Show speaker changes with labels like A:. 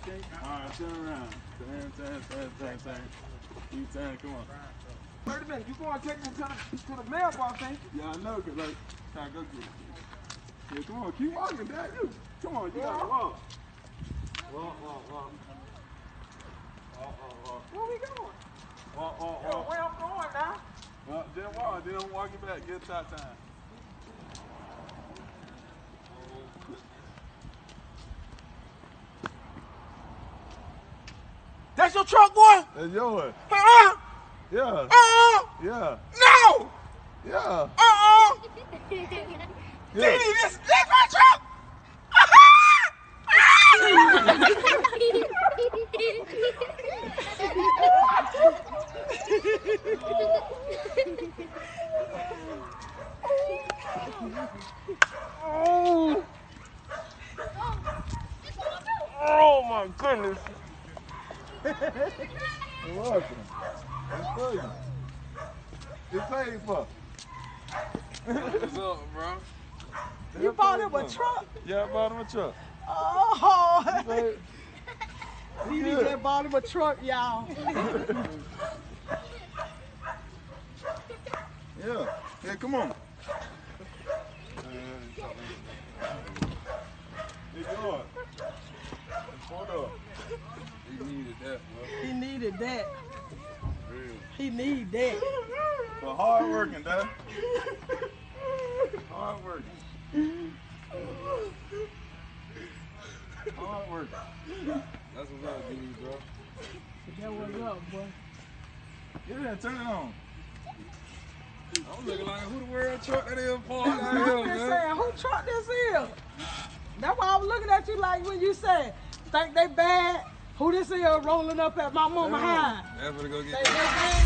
A: Alright, turn around. Turn. Keep turning, come on.
B: Wait a minute, you going to take me to the mailbox, ain't you?
A: Yeah, I know, cause like, trying to go get it. Yeah, come on, keep walking, Dad. Come on, you gotta walk. Walk.
B: Where we going?
A: Walk.
B: Yo, where I'm going now?
A: Well, then walk, then walk it back, get top time.
B: That's your truck, boy?
A: That's yours. Yeah. Yeah.
B: No!
A: Yeah.
B: Didi, this my truck! Oh my goodness.
A: You're welcome. It's for you. It's paid for. What's up, bro?
B: You bought him a truck?
A: Yeah, I bought him a truck.
B: Oh! Didi just bought him a truck, y'all.
A: Yeah, come on. It's yours. Hold up. He needed that, bro.
B: He needed that.
A: Real.
B: He need that.
A: For hard working, Dad. Hard working. Hard working. That's what's up, dude, bro.
B: That what's up, boy.
A: Yeah, turn it on. I'm looking like, who the world truck that is for?
B: I'm just saying, who truck this is? That's why I was looking at you like when you said, think they bad? Who this is rolling up at my mama's house?
A: That's what go get.
B: They bad?